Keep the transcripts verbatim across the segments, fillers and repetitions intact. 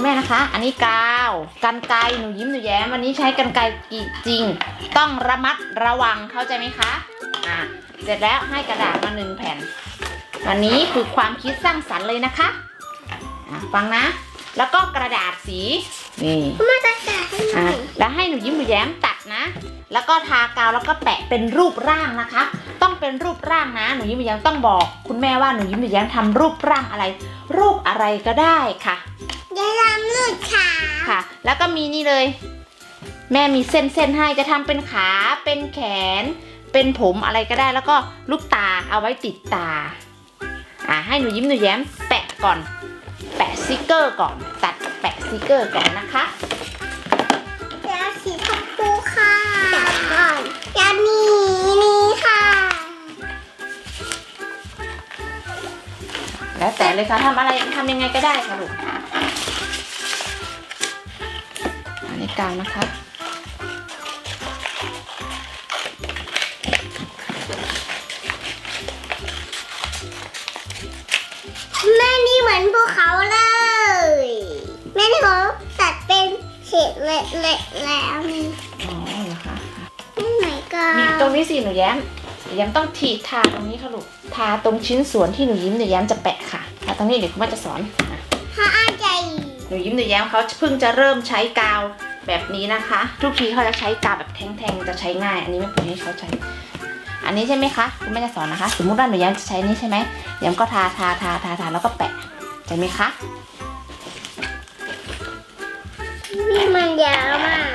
ม่นะคะ อันนี้กาวกรรไกรหนูยิ้มหนูแย้มวันนี้ใช้กรรไกรจริงต้องระมัดระวังเข้าใจไหมคะอ่ะเสร็จแล้วให้กระดาษมาหนึ่งแผ่นวันนี้คือความคิดสร้างสรรค์เลยนะคะอ่ะฟังนะแล้วก็กระดาษสีนี่มาตัดกระดาษให้หน่อยแล้วให้หนูยิ้มหนูแย้มตัดนะแล้วก็ทากาวแล้วก็แปะเป็นรูปร่างนะคะต้องเป็นรูปร่างนะหนูยิ้มหนูแย้มต้องบอกคุณแม่ว่าหนูยิ้มหนูแย้มทำรูปร่างอะไรรูปอะไรก็ได้ค่ะจะทำรูปขาค่ะแล้วก็มีนี่เลยแม่มีเส้นเส้นให้จะทำเป็นขาเป็นแขนเป็นผมอะไรก็ได้แล้วก็ลูกตาเอาไว้ติดตาอ่าให้หนูยิ้มหนูแย้มแปะก่อนแปะสติกเกอร์ก่อนตัดแปะสติกเกอร์ก่อนนะคะแล้วสีชมพูค่ะจับก่อนจะมีนี่ค่ะแล้วแต่เลยค่ะทำอะไรทำยังไงก็ได้ค่ะลูกอันนี้กาวนะคะแม่นี่เหมือนภูเขาเลยแม่นี่เขาตัดเป็นเศษเละๆแล้วนี่อ๋อเหรอคะนี่ไหนกันมีตรงนี้สิหนูแย้มหนูแย้มต้องทีทาตรงนี้ค่ะลูกทาตรงชิ้นส่วนที่หนูยิ้มหนูแย้มจะแปะค่ะทาตรงนี้เดี๋ยวคุณแม่จะสอนทาอาใจหนูยิ้มหนูแย้มเขาเพิ่งจะเริ่มใช้กาวแบบนี้นะคะทุกทีเขาจะใช้กาวแบบแท่งๆจะใช้ง่ายอันนี้ไม่ควรให้เขาใช้อันนี้ใช่ไหมคะคุณแม่จะสอนนะคะสมมุติว่าหนูแย้มจะใช้นี่ใช่ไหมแย้มก็ทาทาทาทาทาแล้วก็แปะใช่ไหมคะนี่มันยาวมาก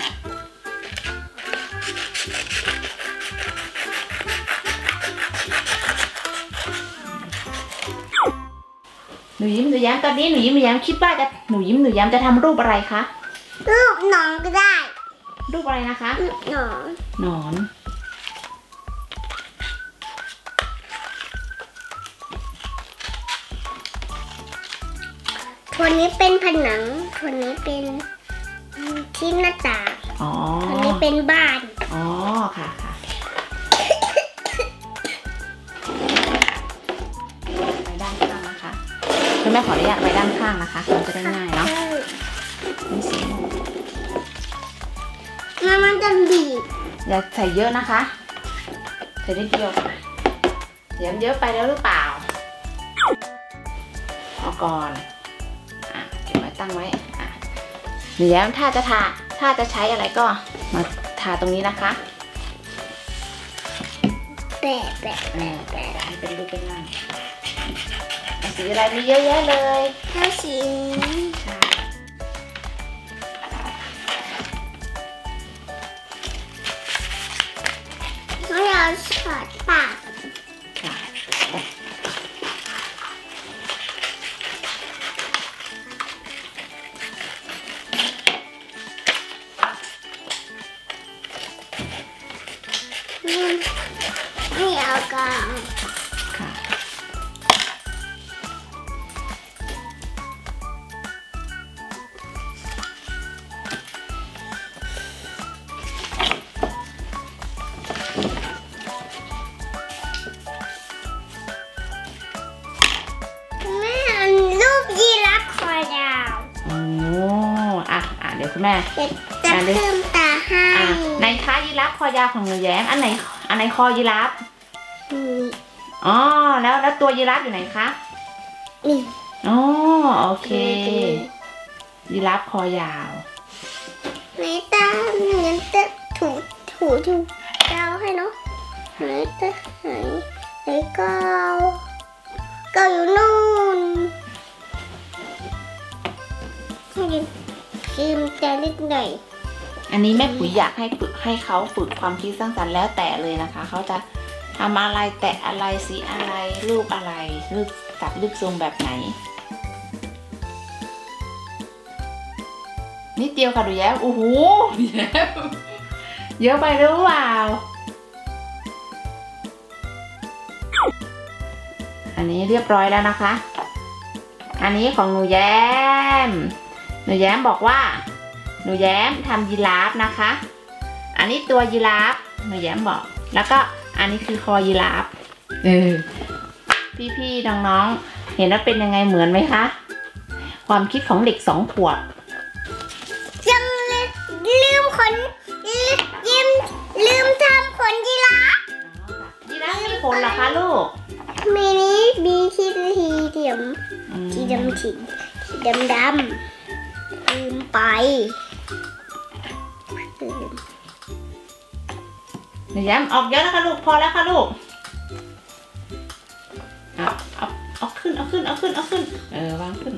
หนูยิ้มหนูแย้มตอนนี้หนูยิ้มหนูแย้มคิดว่าจะหนูยิ้มหนูแย้มจะทำรูปอะไรคะรูปหนอนก็ได้รูปอะไรนะคะหนอนหนอนตัวนี้เป็นผนังตัวนี้เป็นชิ้นหน้าต่างตัวนี้เป็นบ้านอ๋อค่ะค่ะไปด้านข้างนะคะคุณแม่ขออนุญาตไปด้านข้างนะคะมันจะได้ง่ายเนาะนี่สิมันมันจะบีบอย่าใส่เยอะนะคะใส่นิดเดียวเดี๋ยวเยอะไปแล้วหรือเปล่าเอาก่อนตั้งไว้อ่ะหนูแย้มถ้าจะทาถ้าจะใช้อะไรก็มาทาตรงนี้นะคะแปะแปะแปะแปะให้เป็นรูปเป็นร่างสีอะไรมีเยอะแยะเลยถ้าสีเราสอดปากไม่เอากาวค่ะแม่รูปยีราฟคอยาวโอ้อ่ะอ่ะเดี๋ยวคุณแม่จะเพิ่มตาให้ในท้ายีราฟคอยาวของหนูแย้มอันไหนอันไหนคอยีราฟอ๋อแล้วแล้วตัวยีราฟอยู่ไหนคะนี่อ๋อโอเคยีราฟคอยาวไม่ตาเงินจะถูถูถูเกาให้เนาะไม่ตาหายไอ้เกาเกาอยู่นู่นคิมจะนิดหน่อยอันนี้แม่ปุ๋ยอยากให้ฝึกให้เขาฝึกความคิดสร้างสรรค์แล้วแต่เลยนะคะเขาจะทำอะไรแตะอะไรสีอะไรรูปอะไรรูปตัดรูปทรงแบบไหนนิดเดียวค่ะดูแย้มโอ้โหเยอะไปหรือเปล่าอันนี้เรียบร้อยแล้วนะคะอันนี้ของหนูแย้มหนูแย้มบอกว่าหนูแย้มทำยีราฟนะคะอันนี้ตัวยีราฟหนูแย้มบอกแล้วก็อันนี้คือคอยีราฟเออพี่ๆน้องๆเห็นว่าเป็นยังไงเหมือนไหมคะความคิดของเด็กสองขวบยังลืมขนลืมลืมทำขนยีราฟยีราฟมีขนเหรอคะลูกมีนี้มีที่ทีเดียมสีดำสีสีดำดำลืมไปหนูแย้มออกเยอะแล้วค่ะลูกพอแล้วค่ะลูกเอาเอาเอาขึ้นเอาขึ้นเอาขึ้นเอาขึ้นเออวางขึ้น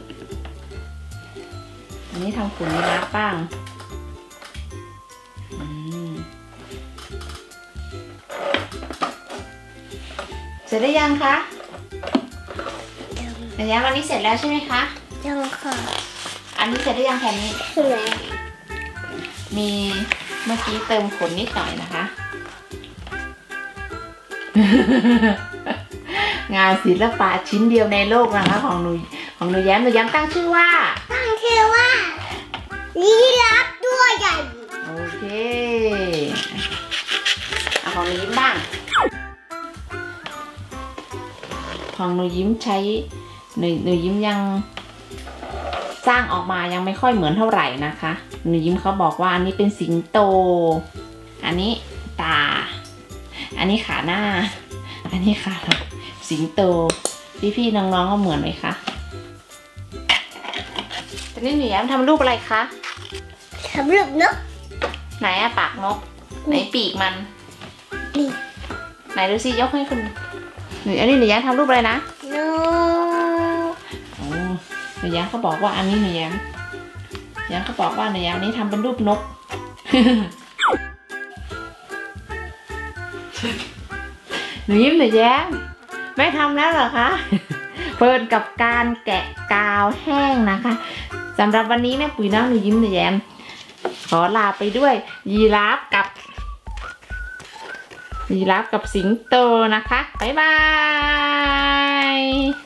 อันนี้ทำขนยีราฟบ้างอืมเสร็จได้ยังคะหนูแย้มวันนี้เสร็จแล้วใช่ไหมคะยังค่ะอันนี้เสร็จได้ยังแผ่นนี้ใช่ไหมมีเมื่อกี้เติมขนนิดหน่อยนะคะ งานศิลปะชิ้นเดียวในโลกนะคะของหนูของหนูแย้มหนูแย้มตั้งชื่อว่าตั้งชื่อว่ายีราฟตัวใหญ่โอเคเอาของหนูยิ้มบ้างของหนูยิ้มใช้หนูหนูยิ้มยังสร้างออกมายังไม่ค่อยเหมือนเท่าไหร่นะคะหนูยิ้มเขาบอกว่าอันนี้เป็นสิงโตอันนี้ตาอันนี้ขาหน้าอันนี้ขาหลังสิงโตพี่ๆน้องๆก็เหมือนไหมคะตอนนี้หนูแย้มทำรูปอะไรคะสำหรับนกไหนอะปากนกไหนปีกมันนี่ไหนดูสิยกให้คุณหนูอันนี้หนูแย้มทำรูปอะไรนะนกโอ้หนูแย้มเขาบอกว่าอันนี้หนูแย้มแย้มเขาบอกว่าหนูแย้มนี้ทำเป็นรูปนก หนูยิ้มหนูแย้มไม่ทำแล้วเหรอคะ เพลินกับการแกะกาวแห้งนะคะสำหรับวันนี้แม่ปุ๋ยน้องหนูยิ้มหนูแย้มขอลาไปด้วยยีราฟกับยีราฟกับสิงโตนะคะบ๊ายบาย